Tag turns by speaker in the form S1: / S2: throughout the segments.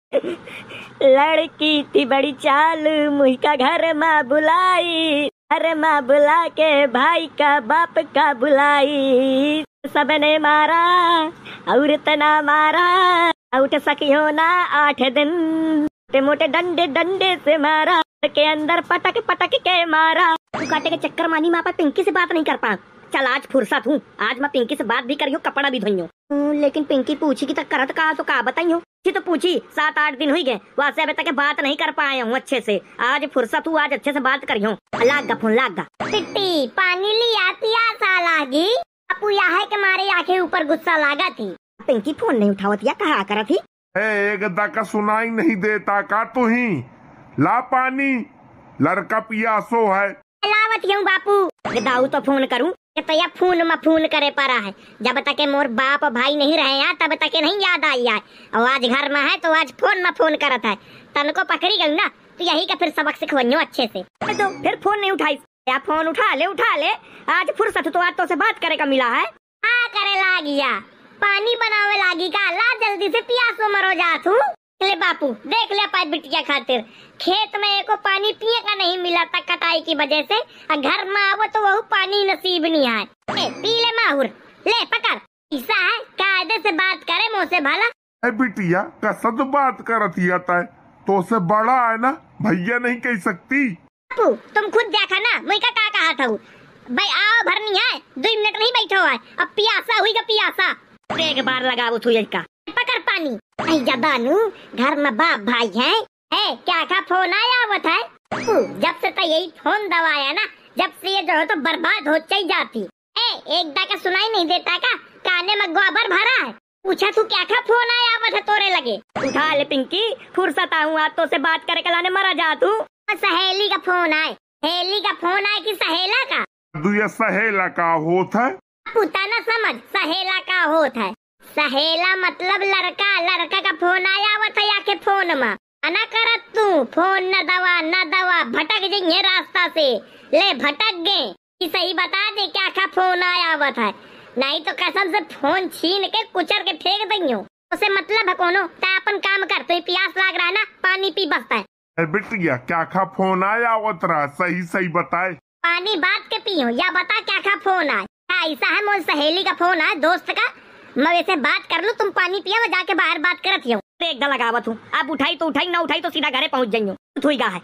S1: लड़की थी बड़ी चाल, मुझका घर माँ बुलाई, घर माँ बुला के भाई का बाप का बुलाई। सबने मारा और तना मारा, उठ सकियो ना 8 दिन, मोटे मोटे डंडे डंडे से मारा, के अंदर पटक पटक के मारा। तू काटे के चक्कर मानी माँ पर पिंकी से बात नहीं कर पा। चल आज फुर्सत हूँ, आज मैं पिंकी से बात भी करियो, कपड़ा भी धोइयो। लेकिन पिंकी पूछी की तक करत का तो का बताइयो। तो पूछी 7-8 दिन हुई गए, वैसे अभी तक बात नहीं कर पाया हूँ अच्छे से। आज फुर्सत हूँ, आज अच्छे से बात करियो। लागा फोन लागा। टिट्टी पानी लिया पियासा लागी, अपू यहाँ के मारे आंखें ऊपर गुस्सा लागा थी। पिंकी फोन नहीं उठावत या कहा करा थी।
S2: एक का सुनाई नहीं देता का तू ही ला पानी, लड़का पियासो है।
S1: लावत हूँ बापू। दाऊ तो फोन करूँ तो फोन में फोन करे पड़ा है। जब तक मोर बाप भाई नहीं रहे हैं तब तक नहीं याद आई है, और आज घर में है तो आज फोन में फोन करत है। तन को पकड़ी गई ना तो यही का फिर सबक सिखवाइयो अच्छे से। तो फिर फोन नहीं उठाई, या फोन उठा ले। आज फुर्सत तो आज तो से बात करे का मिला है। हाँ करे लागिया, पानी बनावे लागी का, ला जल्दी से पियासो मरो जात हूँ। ले बापू देख ले पाई बिटिया खातिर, खेत में एको पानी पिए का नहीं मिला था कटाई की वजह से, घर में आवो तो वह पानी नसीब नहीं आए। पी ले माहुर, ले पकड़। ऐसा है कायदे से बात करे मुँह से भला।
S2: बिटिया कसद बात करती आता है, तो से बड़ा है ना, भैया नहीं कह सकती।
S1: बापू तुम खुद देखा ना, मुझे का कहा था भाई आओ भरनी है, 2 मिनट नहीं बैठो है। अब पियासा हुई का पियासा, एक बार लगाओ तू का पकड़ पानी। दानू घर में बाप भाई है क्या का फोन आया हुआ था। जब से तो यही फोन दबाया ना, जब से ये जो है तो बर्बाद हो चल जाती। एक दा का सुनाई नहीं देता का, काने में गोबर भरा है। पूछा तू क्या का फोन आया हुआ था तोरे लगे। उठा ले पिंकी, फुर्सत आऊँ आज तो से बात करे कलाने मरा जा तू। सहेली का फोन आए, सहेली का फोन आए कि सहेला का।
S2: ये सहेला का होता है,
S1: पुता ना समझ, सहेला का होता है। सहेला मतलब लड़का, लड़का का फोन आया हुआ था या के फोन में अना करत तू फोन न दवा भटक जाइए रास्ता से। ले भटक गए, सही बता दे क्या का फोन आया हुआ था, नहीं तो कसम से फोन छीन के कुचर के फेंक देंगे। उसे मतलब है कोनो, ता अपन काम कर, तो प्यास लाग रहा है ना, पानी पी बसता है।
S2: बिटिया क्या का फोन आया हुआ तेरा, सही बताए।
S1: पानी बात के पियो या बता क्या का फोन आए। ऐसा है मोर सहेली का फोन है, दोस्त का, मैं वैसे बात कर लूं, तुम पानी पिया, मैं जाके बाहर बात करत हूँ। एक दा लगावत हूँ, आप उठाई तो उठाई, ना उठाई तो सीधा घरे पहुँच जाइयो। थोड़ी गा है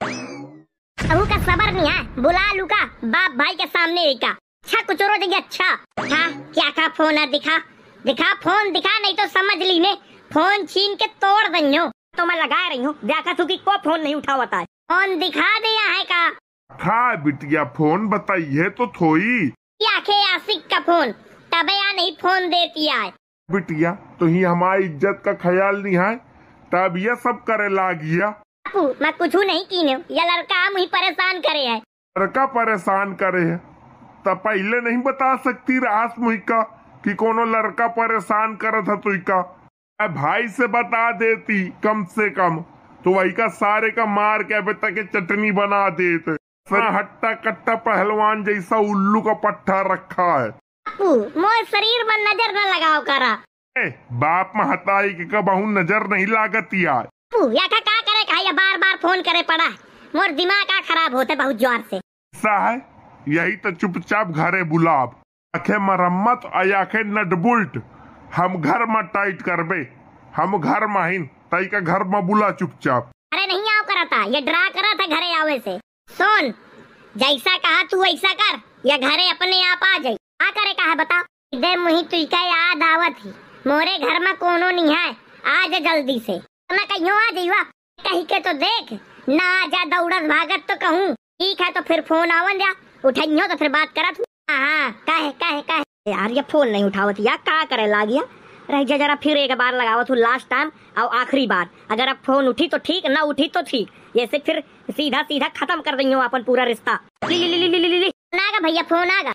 S1: अहू का सबर नहीं है, बुला लू का बाप भाई के सामने का। अच्छा कुचोरो जगह अच्छा था, क्या का फोन है, दिखा फोन दिखा, नहीं तो समझ ली ने फोन छीन के तोड़ दइयो। तो मैं लगा रही हूँ, देखा तू की को फोन नहीं उठावता है। फोन दिखा दिया है का।
S2: हाँ बिटिया फोन बताइए तो थोड़ी।
S1: आखे आशिक का फोन तबे या नहीं फोन देती है।
S2: बिटिया तो ही हमारी इज्जत का ख्याल नहीं है, तब ये सब करे लागिया।
S1: मैं कुछ नहीं कीने, ये लड़का मुझे परेशान करे है।
S2: लड़का परेशान करे है तब पहले नहीं बता सकती रास मुझका कि कोनो लड़का परेशान करे था तुई का। भाई से बता देती कम से कम, तो वही का सारे का मार के अभी तक चटनी बना देते। हट्टा कट्टा पहलवान जैसा उल्लू का पट्टा रखा है।
S1: मोर शरीर में नजर न लगाओ करा।
S2: बाप महताई के कबहू नजर नहीं लागती यार।
S1: या का करे खाया, बार बार फोन करे पड़ा, मोर दिमाग का खराब होते बहुत जोर से।
S2: ऐसा है, यही तो चुपचाप घरे बुलाब, आखे मरम्मत आखे नट बुल्ट, हम घर में टाइट करबे, हम घर माहिन तई का घर में बुला चुपचाप।
S1: अरे नहीं आओ करा था, ये डरा करा था घरे आवे से। सुन जैसा कहा तू वैसा कर, या घरे अपने आप आ जाये। आ करे कहा बता दे, मुही तुई का याद आवत ही, मोरे घर में कोनो नहीं है, आज जल्दी से ना कहियो आ जाइवा। कही के तो देख ना जा दौड़त भागत तो कहूँ ठीक है, तो फिर फोन आवन जा, उठाइयो तो फिर बात करत। हाँ कहे यार ये फोन नहीं उठावत या का करे लागिया। रह जा जरा फिर एक बार लगावत हूँ, लास्ट टाइम और आखिरी बार। अगर अब फोन उठी तो ठीक, ना उठी तो ठीक, जैसे फिर सीधा खत्म कर देंगे अपन पूरा रिश्ता। आगा भैया फोन आगा,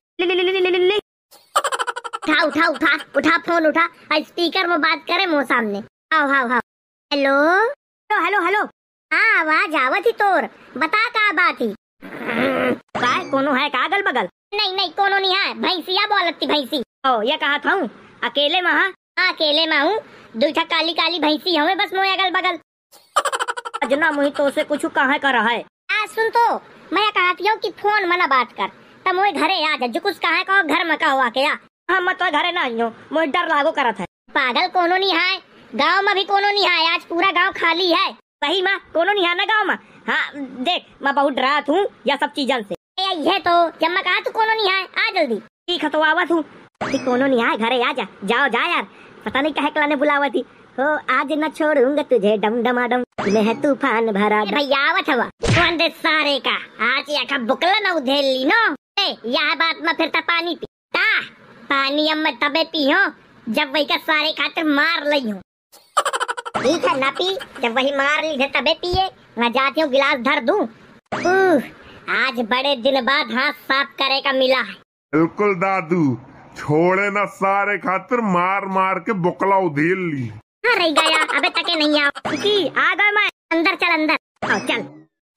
S1: उठा फोन उठा, स्पीकर में बात करे मुँह सामने। हाँ हेलो हाँ आवाज आवत ही तोर, बता का बात ही। काय कोनो है का अगल बगल? नहीं कोनो नहीं है, भैंसिया बोलती भैंसी। ओ ये कहा था अकेले में अकेले में हूँ, दूठा काली काली भैंसी हमें बस मोए अगल बगल। जना मुही तो से कुछ कहाँ कर रहा है। सुन तो मैं कहती हूँ कि फोन मना बात कर, तब मोए घरे आ जा, जो कुछ कहा कहो घर में कहो आके आ। हम तो घरे ना आइयो, मोए डर लागो करत है। पागल कोनो नहीं है, गांव में भी कोनो नहीं है, आज पूरा गांव खाली है। वही माँ कोनो नहीं है ना गांव में। हाँ देख मैं बहुत डरात हूँ या सब चीजन से। ये तो जब मैं कहा तू कोनो नहीं है आ जल्दी। ठीक है तो आवत हूँ। कोनो नहीं है घरे आ जा, जाओ जा यार, पता नहीं कहे कला ने बुलावा थी हो। आज न छोड़ूंगा तुझे डम डमाडम में है तूफान भरा। भैया आवत हवा वंदे सारे का आज या बुकला न उधेल ली नो। यह बात में फिर पानी पीता, पानी अब मैं तबे पी हो जब वही का सारे खातिर मार ली हूँ। ठीक है ना पी, जब वही मार ली है तबे पिए। मैं जाती हूँ गिलास धर दूं। आज बड़े दिन बाद हाथ साफ करे का मिला है।
S2: बिल्कुल दादू, छोड़े ना सारे खातिर मार मार के बुकला उधेल ली।
S1: हाँ रही गया, अबे तके नहीं आओ आ गए। मैं अंदर चल, अंदर आओ चल।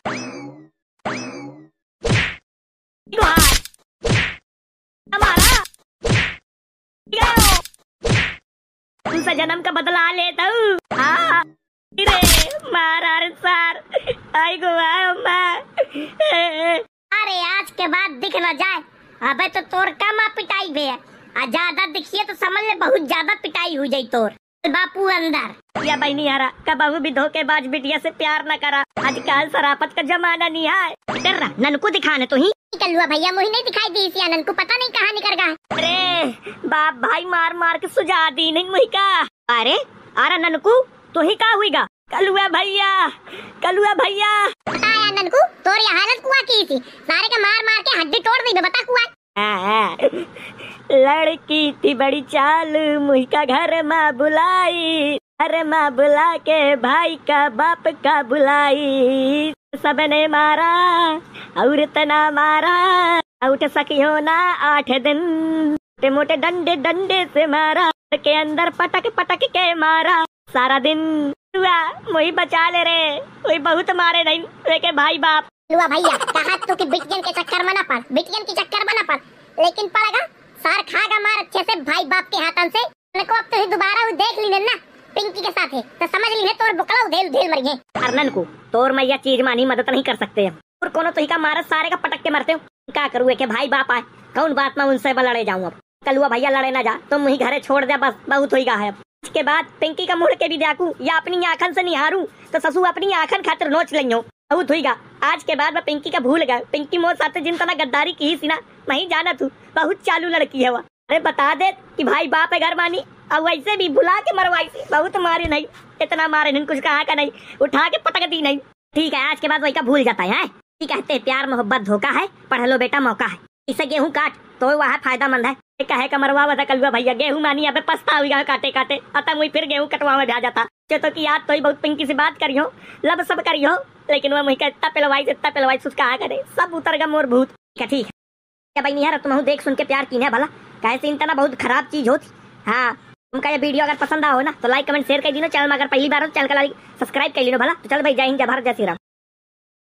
S1: दूसरा जन्म का बदला लेता हूँ। मारा रे सार, आई गो अरे आज के बाद दिख न जाए। अबे तो तोर कम पिटाई भी है, ज्यादा दिखिए तो समझ ले बहुत ज्यादा पिटाई हो जाई तोर। बापू अंदर या भाई नहीं आ रहा, कबहू भी धोखेबाज बिटिया से प्यार न करा। आजकल शराफत का जमाना नहीं है। कर रहा ननकू दिखाने तो ही कलुआ भैया मुझे नहीं दिखाई दी इसी ननकू पता नहीं कहाँ निकल गया। अरे बाप भाई मार मार के सुझा दी नहीं मुझे का। अरे अरे ननकू तो ही का हुईगा। कलुआ भैया, कलुआ भैया बता यार ननकू तोर ये हालत कुआ की थी, सारे का मार मार के हड्डी तोड़ दी। बता कुआ लड़की थी बड़ी चाल मुझका घर माँ बुलाई, अरे माँ बुला के भाई का बाप का बुलाई। सबने मारा और तना मारा, उठ सकियो ना 8 दिन, मोटे मोटे डंडे डंडे से मारा, के अंदर पटक पटक के मारा सारा दिन। वही बचा ले रे, वही बहुत मारे नहीं लेके भाई बाप। लुआ भैया कहा तू कि बिटियन के चक्कर में ना पड़, बिटियन के चक्कर में ना पड़, लेकिन पड़ेगा सार खागा मार अच्छे से भाई बाप के हाथन से। को अब तो ही दोबारा वो देख ली ना पिंकी के साथ है तो समझ ली है तोर बुकला उधेल उधेल मर गए। अर्नन को तोर मैं यह चीज मानी मदद नहीं कर सकते हम, और कोनो तो ही का मारा सारे का पटक के मरते हो। क्या करूँ के भाई बाप आए, कौन बात में उनसे लड़े जाऊँ। अब कलुआ भैया लड़े ना जा, तुम वही घरे छोड़ दे बस, बहुत होगा है। इसके बाद पिंकी का मुड़ के भी देखूं या अपनी आंखन से निहारूं तो ससु अपनी आंखन खातिर नोच लेंगे, बहुत होगा। आज के बाद मैं पिंकी का भूल गया। पिंकी मोर साथ जिन तना गद्दारी की ही ना नहीं जाना तू, बहुत चालू लड़की है वह। अरे बता दे कि भाई बाप है घर मानी, अब वैसे भी बुला के मरवाई थी, बहुत मारे नहीं, इतना मारे नहीं, कुछ कहा का नहीं, उठा के पटक दी नहीं। ठीक है आज के बाद वही का भूल जाता है। कहते प्यार मोहब्बत धोखा है, पढ़ लो बेटा मौका है। इसे गेहूं काट तो वह फायदा मंद है। कहे का मरवा था कलुआ भैया, गेहूं मानी अब पछता हुआ काटे काटे, अतः मुझे फिर गेहूं कटवा में भा जाता। तो कि याद तो ही बहुत पिंकी से बात करियो, लब सब करियो, लेकिन वह मुझे इतना पिलवाई सुस कहा करे, सब उतर गया मोर भूत। ठीक है क्या भाई नहीं यार, तुम देख सुन के प्यार की है भला, कैसे इतना बहुत खराब चीज होती। हाँ तुमका ये वीडियो अगर पसंद आओ ना तो लाइक कमेंट शेयर कर दीनो। चैनल में अगर पहली बार हो तो चैनल का लाइक सब्सक्राइब कर लीनो भला। तो चल भाई जय हिंद जय भारत जय श्री राम।